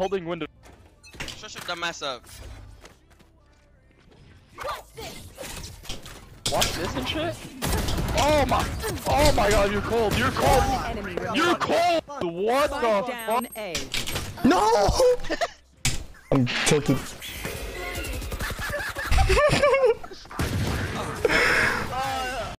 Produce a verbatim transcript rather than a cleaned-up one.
holding window. Shut your dumb ass up. Watch this and shit. Oh my! Oh my God! You're cold. You're cold. You're cold. What the fuck? A. No! I'm tilted.